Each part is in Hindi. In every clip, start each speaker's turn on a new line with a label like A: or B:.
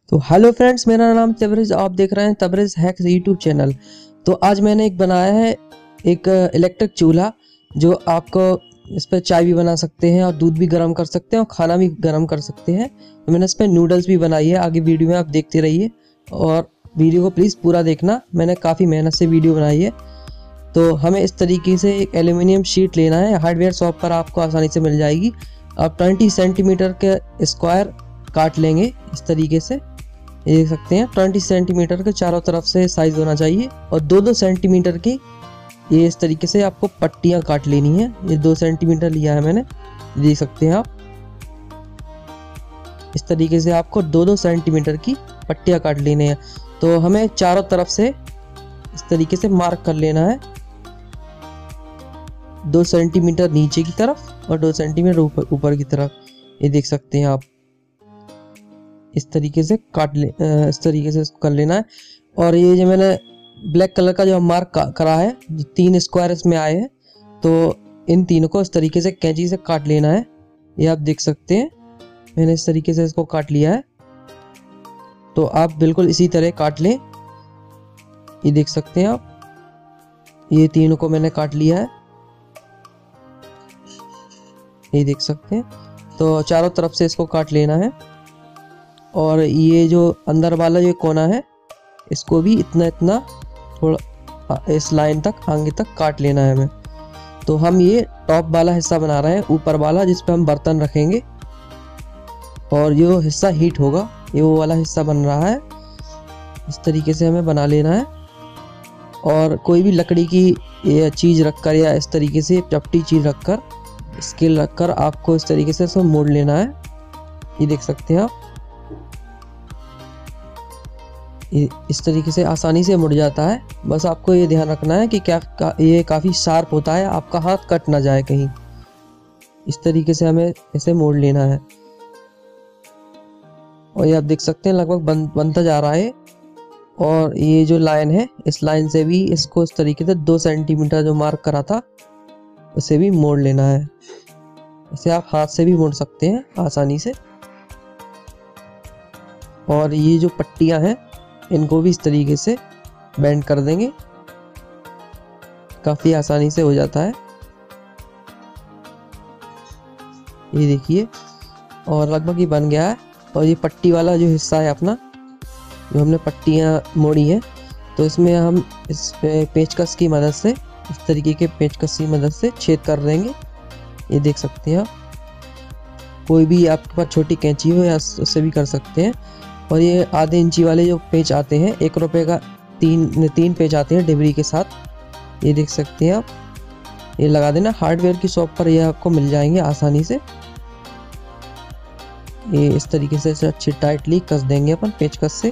A: तो हेलो फ्रेंड्स, मेरा नाम तबरेज़, आप देख रहे हैं तबरेज़ हैक्स यूट्यूब चैनल। तो आज मैंने एक बनाया है एक इलेक्ट्रिक चूल्हा, जो आपको इस पर चाय भी बना सकते हैं और दूध भी गर्म कर सकते हैं और खाना भी गर्म कर सकते हैं। तो मैंने इस पर नूडल्स भी बनाई है, आगे वीडियो में आप देखते रहिए और वीडियो को प्लीज़ पूरा देखना, मैंने काफ़ी मेहनत से वीडियो बनाई है। तो हमें इस तरीके से एक एल्यूमिनियम शीट लेना है, हार्डवेयर शॉप पर आपको आसानी से मिल जाएगी। आप 20 सेंटीमीटर के स्क्वायर काट लेंगे इस तरीके से, ये देख सकते हैं 20 सेंटीमीटर के चारों तरफ से साइज होना चाहिए और 2-2 सेंटीमीटर की ये इस तरीके से आपको पट्टियां काट लेनी है। ये 2 सेंटीमीटर लिया है मैंने, देख सकते हैं आप। इस तरीके से आपको 2-2 सेंटीमीटर की पट्टियां काट लेने हैं। तो हमें चारों तरफ से इस तरीके से मार्क कर लेना है, 2 सेंटीमीटर नीचे की तरफ और 2 सेंटीमीटर ऊपर की तरफ, ये देख सकते हैं आप। इस तरीके से इस तरीके से इसको कर लेना है। और ये जो मैंने ब्लैक कलर का जो मार्क करा है, जो 3 स्क्वायर इसमें आए हैं, तो इन तीनों को इस तरीके से कैंची से काट लेना है। ये आप देख सकते हैं, मैंने इस तरीके से इसको काट लिया है। तो आप बिल्कुल इसी तरह काट लें, ये देख सकते हैं आप। ये तीनों को मैंने काट लिया है, ये देख सकते हैं। तो चारों तरफ से इसको काट लेना है और ये जो अंदर वाला जो कोना है, इसको भी इतना इतना थोड़ा इस लाइन तक आगे तक काट लेना है हमें। तो हम ये टॉप वाला हिस्सा बना रहे हैं, ऊपर वाला, जिस पे हम बर्तन रखेंगे और जो हिस्सा हीट होगा ये वो वाला हिस्सा बन रहा है। इस तरीके से हमें बना लेना है और कोई भी लकड़ी की ये चीज़ रखकर या इस तरीके से चपटी चीज़ रखकर, स्केल रखकर आपको इस तरीके से इसको मोड़ लेना है। ये देख सकते हैं आप, इस तरीके से आसानी से मुड़ जाता है। बस आपको ये ध्यान रखना है कि ये काफ़ी शार्प होता है, आपका हाथ कट ना जाए कहीं। इस तरीके से हमें इसे मोड़ लेना है और ये आप देख सकते हैं लगभग बनता जा रहा है। और ये जो लाइन है, इस लाइन से भी इसको इस तरीके से 2 सेंटीमीटर जो मार्क करा था उसे भी मोड़ लेना है। इसे आप हाथ से भी मोड़ सकते हैं आसानी से। और ये जो पट्टियां हैं, इनको भी इस तरीके से बेंड कर देंगे, काफ़ी आसानी से हो जाता है। ये देखिए, और लगभग ये बन गया है। और ये पट्टी वाला जो हिस्सा है अपना, जो हमने पट्टियाँ मोड़ी हैं, तो इसमें हम इस पेचकस की मदद से, इस तरीके के पेचकस की मदद से छेद कर देंगे। ये देख सकते हैं आप, कोई भी आपके पास छोटी कैंची हो या उससे भी कर सकते हैं। और ये आधे इंची वाले जो पेच आते हैं, 1 रुपये का 3 पेच आते हैं डिबरी के साथ, ये देख सकते हैं आप। ये लगा देना, हार्डवेयर की शॉप पर ये आपको मिल जाएंगे आसानी से। ये इस तरीके से अच्छी टाइटली कस देंगे अपन पेचकस से।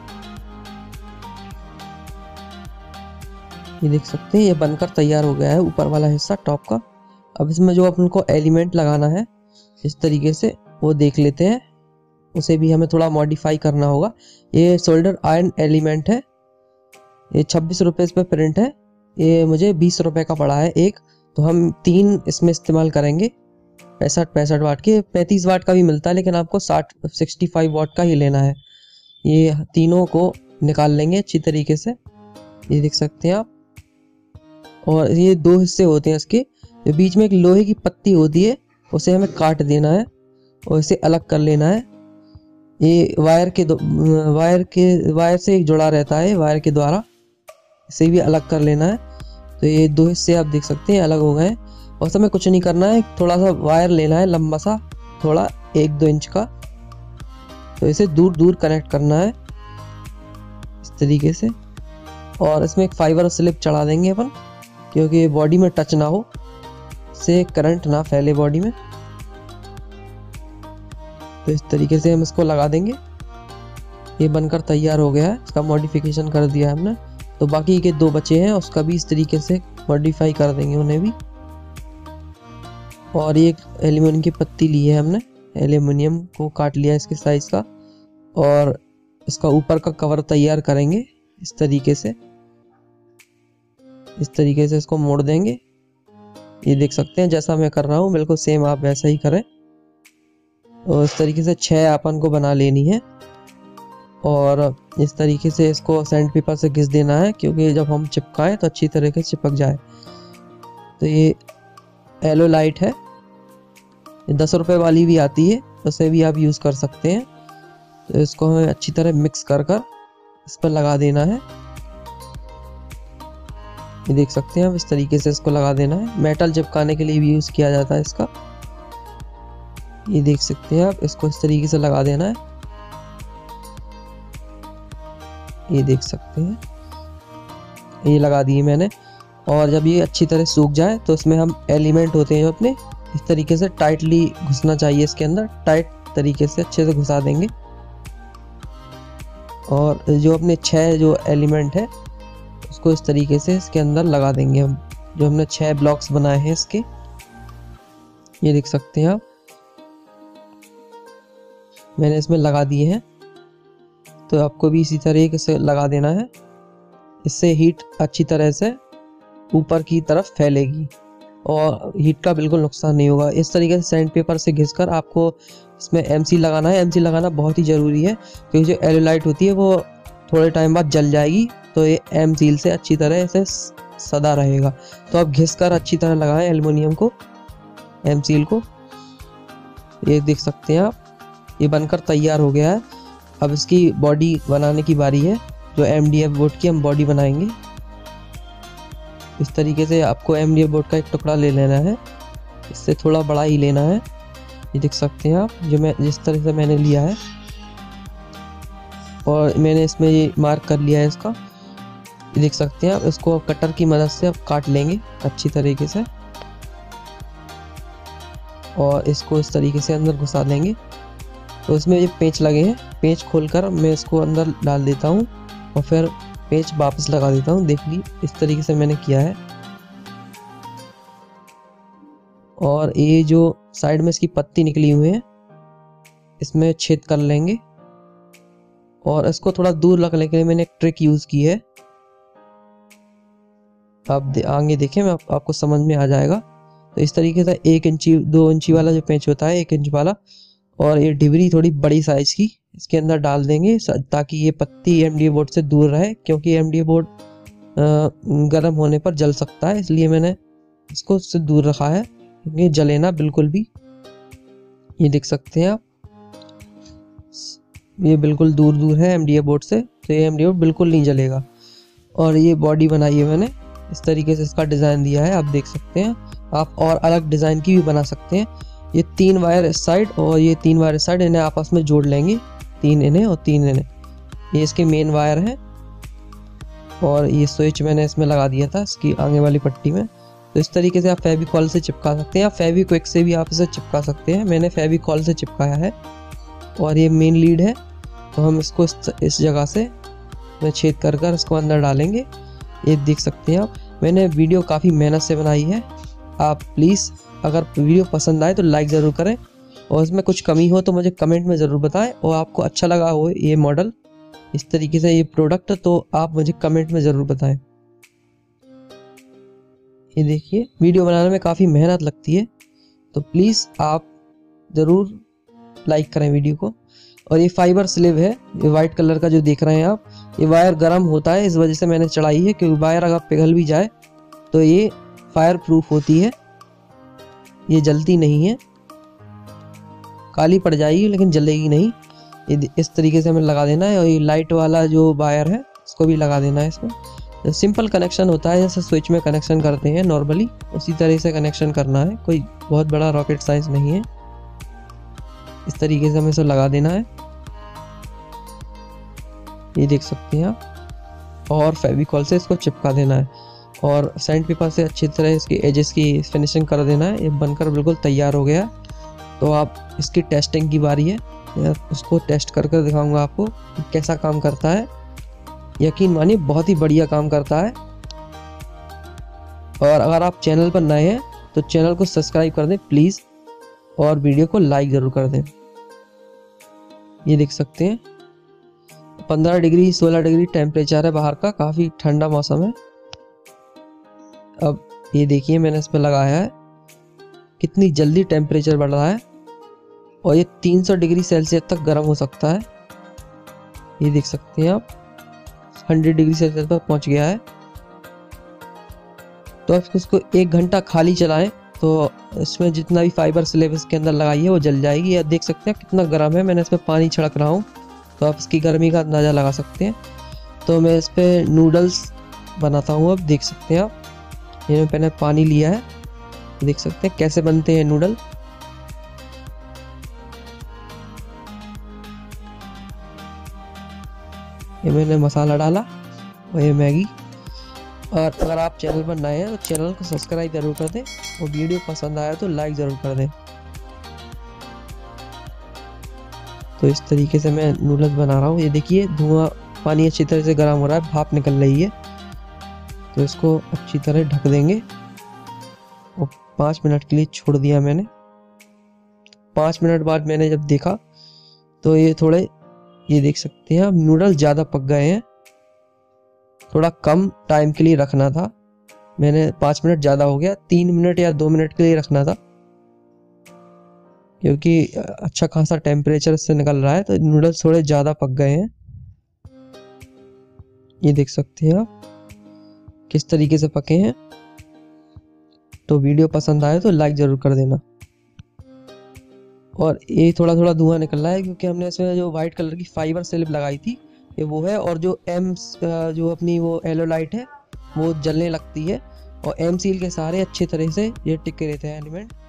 A: ये देख सकते हैं, ये बनकर तैयार हो गया है ऊपर वाला हिस्सा टॉप का। अब इसमें जो अपन को एलिमेंट लगाना है इस तरीके से, वो देख लेते हैं। उसे भी हमें थोड़ा मॉडिफाई करना होगा। ये सोल्डर आयरन एलिमेंट है, ये 26 रुपये इस पर प्रिंट है। ये मुझे 20 रुपये का पड़ा है एक। तो हम 3 इसमें इस्तेमाल करेंगे, 65 वाट के। 35 वाट का भी मिलता है, लेकिन आपको 65 वाट का ही लेना है। ये तीनों को निकाल लेंगे अच्छी तरीके से, ये देख सकते हैं आप। और ये 2 हिस्से होते हैं इसके, जो बीच में एक लोहे की पत्ती होती है, उसे हमें काट देना है और इसे अलग कर लेना है। ये वायर से जुड़ा रहता है, वायर के द्वारा, इसे भी अलग कर लेना है। तो ये 2 हिस्से आप देख सकते हैं अलग हो गए। और हमें कुछ नहीं करना है, थोड़ा सा वायर लेना है लंबा सा, थोड़ा 1-2 इंच का। तो इसे दूर दूर कनेक्ट करना है इस तरीके से। और इसमें एक फाइबर स्लिप चढ़ा देंगे अपन, क्योंकि बॉडी में टच ना हो, से करंट ना फैले बॉडी में। तो इस तरीके से हम इसको लगा देंगे। ये बनकर तैयार हो गया है, इसका मॉडिफिकेशन कर दिया है हमने। तो बाकी के 2 बचे हैं, उसका भी इस तरीके से मॉडिफाई कर देंगे उन्हें भी। और एक एल्यूमिनियम की पत्ती ली है हमने, एल्यूमिनियम को काट लिया इसके साइज का। और इसका ऊपर का कवर तैयार करेंगे इस तरीके से। इस तरीके से इसको मोड़ देंगे, ये देख सकते हैं जैसा मैं कर रहा हूँ, बिल्कुल सेम आप वैसा ही करें। और इस तरीके से 6 अपन को बना लेनी है। और इस तरीके से इसको सैंड पेपर से घिस देना है, क्योंकि जब हम चिपकाएं तो अच्छी तरीके से चिपक जाए। तो ये येलो लाइट है, 10 रुपए वाली भी आती है, उसे भी आप यूज़ कर सकते हैं। तो इसको हमें अच्छी तरह मिक्स कर कर इस पर लगा देना है। ये देख सकते हैं आप, इस तरीके से इसको लगा देना है। मेटल चिपकाने के लिए भी यूज़ किया जाता है इसका। ये देख सकते हैं आप, इसको इस तरीके से लगा देना है। ये देख सकते हैं, ये लगा दिए मैंने। और जब ये अच्छी तरह सूख जाए तो इसमें हम एलिमेंट होते हैं जो अपने इस तरीके से टाइटली घुसना चाहिए इसके अंदर, टाइट तरीके से अच्छे से घुसा देंगे। और जो अपने 6 जो एलिमेंट है उसको इस तरीके से इसके अंदर लगा देंगे हम, जो हमने 6 ब्लॉक्स बनाए हैं इसके। ये देख सकते हैं आप, मैंने इसमें लगा दिए हैं। तो आपको भी इसी तरीके से लगा देना है। इससे हीट अच्छी तरह से ऊपर की तरफ फैलेगी और हीट का बिल्कुल नुकसान नहीं होगा। इस तरीके से सैंड पेपर से घिसकर आपको इसमें एमसी लगाना है। एमसी लगाना बहुत ही ज़रूरी है, क्योंकि जो येलो लाइट होती है वो थोड़े टाइम बाद जल जाएगी। तो ये एम सील से अच्छी तरह से सदा रहेगा। तो आप घिसकर अच्छी तरह लगाएं एल्युमिनियम को, एम सील को। ये देख सकते हैं आप, ये बनकर तैयार हो गया है। अब इसकी बॉडी बनाने की बारी है। जो MDF बोर्ड की हम बॉडी बनाएंगे। इस तरीके से आपको MDF बोर्ड का एक टुकड़ा ले लेना है, इससे थोड़ा बड़ा ही लेना है। ये देख सकते हैं आप, जो मैं जिस तरह से मैंने लिया है, और मैंने इसमें ये मार्क कर लिया है इसका। ये देख सकते हैं आप, इसको कटर की मदद से आप काट लेंगे अच्छी तरीके से और इसको इस तरीके से अंदर घुसा देंगे। तो इसमें ये पेंच लगे हैं, पेंच खोलकर मैं इसको अंदर डाल देता हूँ और फिर पेंच वापस लगा देता हूँ। देख ली, इस तरीके से मैंने किया है। और ये जो साइड में इसकी पत्ती निकली हुई है, इसमें छेद कर लेंगे। और इसको थोड़ा दूर रखने के लिए मैंने एक ट्रिक यूज़ की है। आप आगे देखें, मैं आपको समझ में आ जाएगा। तो इस तरीके से 1 इंची 2 इंची वाला जो पेंच होता है, 1 इंच वाला, और ये डिबरी थोड़ी बड़ी साइज की इसके अंदर डाल देंगे, ताकि ये पत्ती MDF बोर्ड से दूर रहे, क्योंकि MDF बोर्ड गर्म होने पर जल सकता है। इसलिए मैंने इसको उससे दूर रखा है, क्योंकि जले ना बिल्कुल भी। ये देख सकते हैं आप, ये बिल्कुल दूर दूर है MDF बोर्ड से, तो ये MDF बोर्ड बिल्कुल नहीं जलेगा। और ये बॉडी बनाई है मैंने, इस तरीके से इसका डिज़ाइन दिया है, आप देख सकते हैं। आप और अलग डिज़ाइन की भी बना सकते हैं। ये 3 वायर इस साइड और ये 3 वायर इस साइड, इन्हें आपस में जोड़ लेंगे, 3 इन्हें और 3 इन्हें। ये इसके मेन वायर हैं और ये स्विच मैंने इसमें लगा दिया था इसकी आगे वाली पट्टी में। तो इस तरीके से आप फेविकॉल से चिपका सकते हैं, या फेविक्विक से भी आप इसे चिपका सकते हैं। मैंने फेविकॉल से चिपकाया है। और ये मेन लीड है, तो हम इसको इस जगह से मैं छेद कर कर इसको अंदर डालेंगे। ये देख सकते हैं आप, मैंने वीडियो काफ़ी मेहनत से बनाई है। आप प्लीज़ अगर वीडियो पसंद आए तो लाइक ज़रूर करें, और इसमें कुछ कमी हो तो मुझे कमेंट में ज़रूर बताएं। और आपको अच्छा लगा हो ये मॉडल, इस तरीके से ये प्रोडक्ट, तो आप मुझे कमेंट में ज़रूर बताएं। ये देखिए, वीडियो बनाने में काफ़ी मेहनत लगती है, तो प्लीज़ आप ज़रूर लाइक करें वीडियो को। और ये फाइबर स्लीव है, ये वाइट कलर का जो देख रहे हैं आप, ये वायर गर्म होता है, इस वजह से मैंने चढ़ाई है, क्योंकि वायर अगर पिघल भी जाए तो ये फायर प्रूफ होती है, ये जलती नहीं है। काली पड़ जाएगी लेकिन जलेगी नहीं। ये इस तरीके से हमें लगा देना है। और ये लाइट वाला जो वायर है इसको भी लगा देना है इसमें। सिंपल कनेक्शन होता है, जैसे स्विच में कनेक्शन करते हैं नॉर्मली, उसी तरह से कनेक्शन करना है, कोई बहुत बड़ा रॉकेट साइंस नहीं है। इस तरीके से हमें इसे लगा देना है, ये देख सकते हैं आप। और फेविकॉल से इसको चिपका देना है और सैंड पेपर से अच्छी तरह इसकी एजेस की फिनिशिंग कर देना है। ये बनकर बिल्कुल तैयार हो गया। तो आप इसकी टेस्टिंग की बारी है, मैं उसको टेस्ट कर कर दिखाऊंगा आपको कैसा काम करता है। यकीन मानिए बहुत ही बढ़िया काम करता है। और अगर आप चैनल पर नए हैं तो चैनल को सब्सक्राइब कर दें प्लीज़, और वीडियो को लाइक ज़रूर कर दें। ये देख सकते हैं 15 डिग्री 16 डिग्री टेम्परेचर है बाहर का, काफ़ी ठंडा मौसम है। अब ये देखिए मैंने इस पर लगाया है, कितनी जल्दी टेम्परेचर बढ़ रहा है, और ये 300 डिग्री सेल्सियस तक गर्म हो सकता है। ये देख सकते हैं आप 100 डिग्री सेल्सियस पर पहुंच गया है। तो आप इसको 1 घंटा खाली चलाएं तो इसमें जितना भी फाइबर स्लैब इसके अंदर लगाई है वो जल जाएगी। आप देख सकते हैं कितना गर्म है, मैंने इसमें पानी छिड़क रहा हूँ तो आप इसकी गर्मी का अंदाज़ा लगा सकते हैं। तो मैं इस पर नूडल्स बनाता हूँ। अब देख सकते हैं आप, ये मैंने पानी लिया है, देख सकते हैं कैसे बनते हैं नूडल। ये मैंने मसाला डाला और ये मैगी। और अगर आप चैनल पर नए हैं तो चैनल को सब्सक्राइब जरूर कर दें और वीडियो पसंद आया तो लाइक ज़रूर कर दें। तो इस तरीके से मैं नूडल्स बना रहा हूँ। ये देखिए धुआं, पानी अच्छी तरह से गर्म हो रहा है, भाप निकल रही है। तो इसको अच्छी तरह ढक देंगे और 5 मिनट के लिए छोड़ दिया मैंने। 5 मिनट बाद मैंने जब देखा तो ये थोड़े, ये देख सकते हैं अब नूडल्स ज़्यादा पक गए हैं। थोड़ा कम टाइम के लिए रखना था, मैंने 5 मिनट ज़्यादा हो गया, 3 मिनट या 2 मिनट के लिए रखना था क्योंकि अच्छा खासा टेम्परेचर से निकल रहा है। तो नूडल्स थोड़े ज़्यादा पक गए हैं। ये देख सकते हैं आप किस तरीके से पके हैं। तो वीडियो पसंद आए तो लाइक ज़रूर कर देना। और ये थोड़ा थोड़ा धुआं निकल रहा है क्योंकि हमने इसमें जो वाइट कलर की फाइबर स्लिप लगाई थी ये वो है। और जो जो अपनी वो येलो लाइट है वो जलने लगती है और एम सील के सहारे अच्छी तरह से ये टिके रहते हैं एलिमेंट।